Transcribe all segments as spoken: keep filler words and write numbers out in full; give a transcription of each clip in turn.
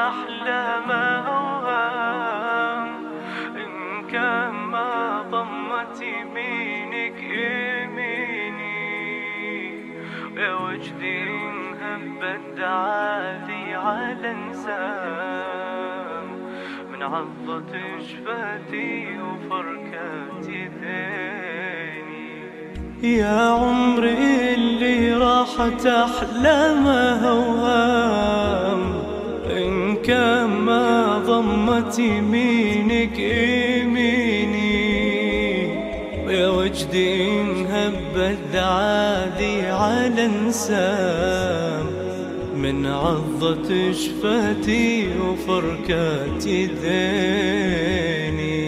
أحلام أوهام، إن كان ما ضمت يمينك يميني، يا وجدي إن هبت دعالي على انسام، من عضة شفتي وفركات يديني. يا عمري اللي راحت أحلامه أوهام، إن كان ما ضمت يمينك يميني، ويا وجدي إن هبت دعادي على انسام، من عضة شفتي وفركات يديني.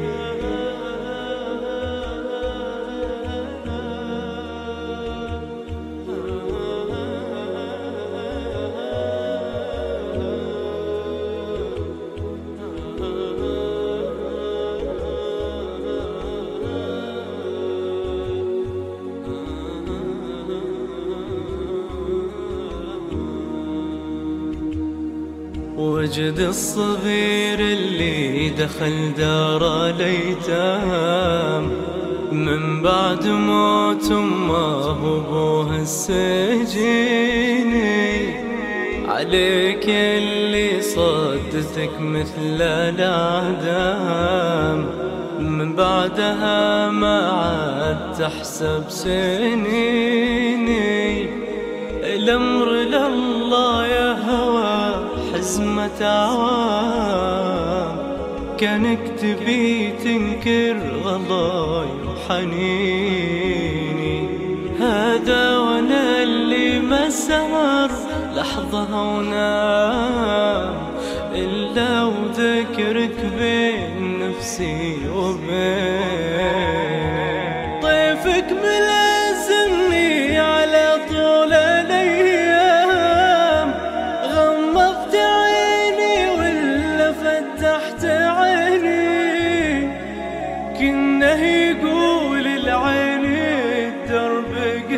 وجد الصغير اللي دخل دار الأيتام، من بعد موت أمه وأبوه السجيني، عليك اللي صدتك مثل الأعدام، من بعدها ما عاد تحسب سنيني. الأمر لله يا هوى حزمة عوام، كانك تبي تنكر غلاي وحنيني، هذا وانا اللي ما سهر لحظة ونام، إلا وذكرك بين نفسي وبين طيفك ملازمني على طول الأيام، غمضت عيني ولا فتحت عيني، كنه يقول العيني الدرب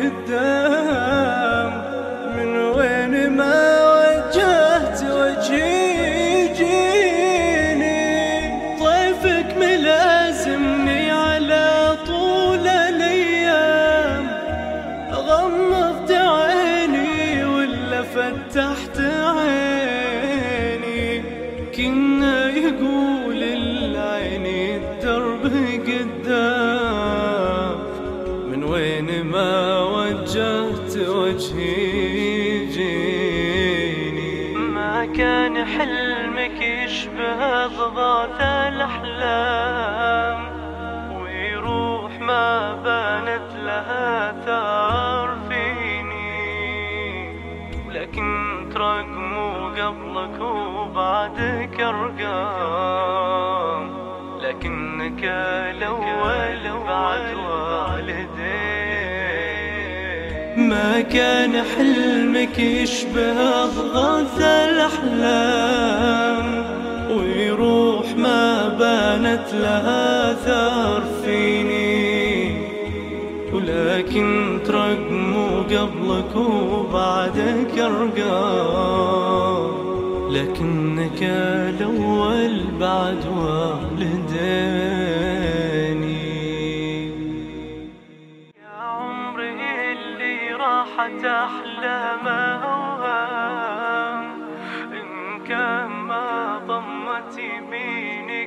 قدام، من وين ما وجهت وجهي يجيني، طيفك ملازمني على طول الأيام، غمضت عيني ولا فتحت عيني، كنا يقول العيني الدرب قدام، من وين ما وجهت وجهي يجيني. ما كان حلمك يشبه أضغاث الأحلام، ويروح ما بانت لها ثار فيني، لكن ترقموا قبلك وبعدك أرقام، لكنك الأول بعد والدين. ما كان حلمك يشبه أضغاث الأحلام، ويروح ما بانت لها ثار فيني، ولكن ترقموا قبلك وبعدك أرقام، لكنك الأول بعد والديني. يا عمري اللي راحت أحلام أوهام، إن كان ما ضمت يميني